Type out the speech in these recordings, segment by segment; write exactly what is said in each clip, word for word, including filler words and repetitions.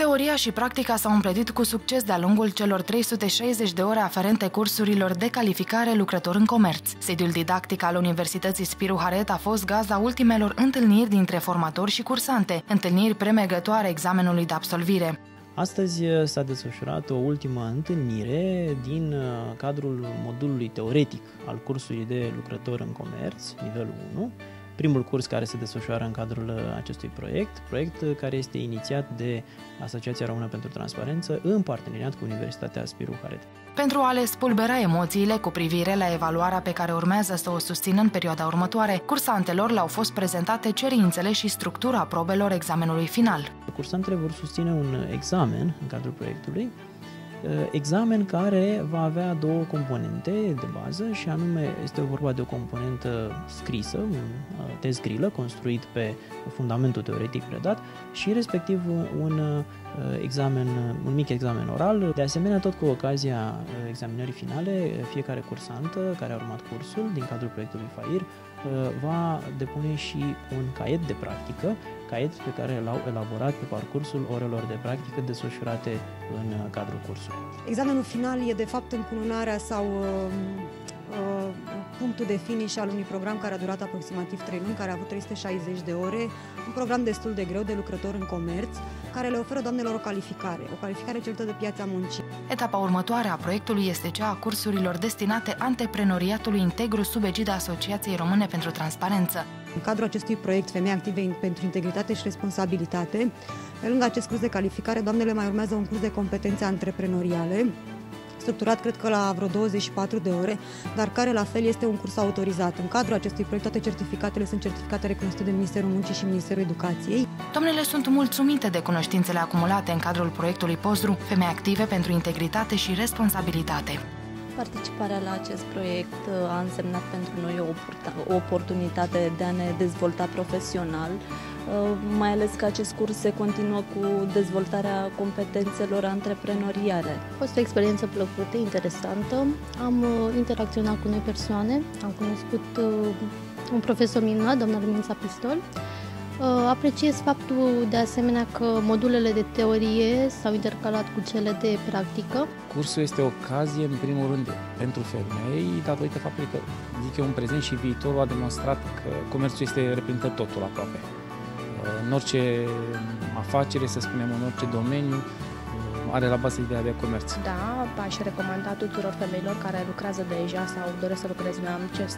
Teoria și practica s-au împletit cu succes de-a lungul celor trei sute șaizeci de ore aferente cursurilor de calificare lucrător în comerț. Sediul didactic al Universității Spiru Haret a fost gazda ultimelor întâlniri dintre formatori și cursante, întâlniri premergătoare examenului de absolvire. Astăzi s-a desfășurat o ultimă întâlnire din cadrul modulului teoretic al cursului de lucrător în comerț, nivelul unu, primul curs care se desfășoară în cadrul acestui proiect, proiect care este inițiat de Asociația Română pentru Transparență în parteneriat cu Universitatea Spiru Haret. Pentru a le spulbera emoțiile cu privire la evaluarea pe care urmează să o susțină în perioada următoare, cursantelor le-au fost prezentate cerințele și structura probelor examenului final. Cursantele vor susține un examen în cadrul proiectului, examen care va avea două componente de bază și anume este vorba de o componentă scrisă, un test grilă construit pe fundamentul teoretic predat și respectiv un examen, un mic examen oral. De asemenea, tot cu ocazia examinării finale, fiecare cursant care a urmat cursul din cadrul proiectului FAIR va depune și un caiet de practică, caiet pe care l-au elaborat pe parcursul orelor de practică desfășurate în cadrul cursului. Examenul final e de fapt încununarea sau uh, uh, punctul de finish al unui program care a durat aproximativ trei luni, care a avut trei sute șaizeci de ore, un program destul de greu de lucrător în comerț, care le oferă doamnelor o calificare, o calificare cerită de piața muncii. Etapa următoare a proiectului este cea a cursurilor destinate antreprenoriatului integru sub egida Asociației Române pentru Transparență. În cadrul acestui proiect Femei Active pentru Integritate și Responsabilitate, pe lângă acest curs de calificare, doamnele mai urmează un curs de competențe antreprenoriale, structurat cred că la vreo douăzeci și patru de ore, dar care la fel este un curs autorizat. În cadrul acestui proiect toate certificatele sunt certificate recunoscute de Ministerul Muncii și Ministerul Educației. Doamnele sunt mulțumite de cunoștințele acumulate în cadrul proiectului POSRU, Femei Active pentru Integritate și Responsabilitate. Participarea la acest proiect a însemnat pentru noi o oportunitate de a ne dezvolta profesional, mai ales că acest curs se continuă cu dezvoltarea competențelor antreprenoriale. A fost o experiență plăcută, interesantă. Am interacționat cu noi persoane, am cunoscut un profesor minunat, doamna Lumința Pistol. Apreciez faptul de asemenea că modulele de teorie s-au intercalat cu cele de practică. Cursul este o ocazie, în primul rând, pentru femei, datorită faptului că, zic eu, în prezent și viitorul a demonstrat că comerțul este reprezintă totul aproape. În orice afacere, să spunem, în orice domeniu, are la bază ideea de comerț. Da, aș recomanda tuturor femeilor care lucrează deja sau doresc să lucreze la acest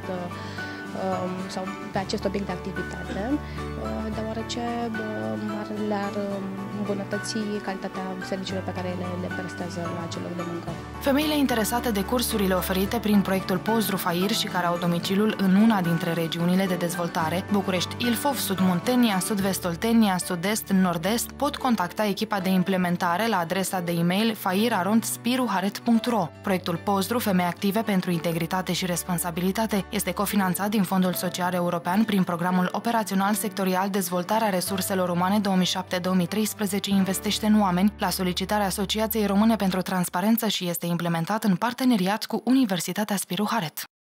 sau pe acest obiect de activitate, deoarece le-ar îmbunătăți calitatea serviciilor pe care le, le prestează la acel loc de muncă. Femeile interesate de cursurile oferite prin proiectul POSRU FAIR și care au domiciliul în una dintre regiunile de dezvoltare, București, Ilfov, Sud-Muntenia, Sud-Vest Oltenia, Sud-Est, Nord-Est, pot contacta echipa de implementare la adresa de e-mail fair arond spiru haret punct ro. Proiectul POSRU Femei Active pentru Integritate și Responsabilitate este cofinanțat din Fondul Social European prin Programul Operațional Sectorial Dezvoltarea Resurselor Umane două mii șapte două mii treisprezece Investește în Oameni la solicitarea Asociației Române pentru Transparență și este implementat în parteneriat cu Universitatea Spiru Haret.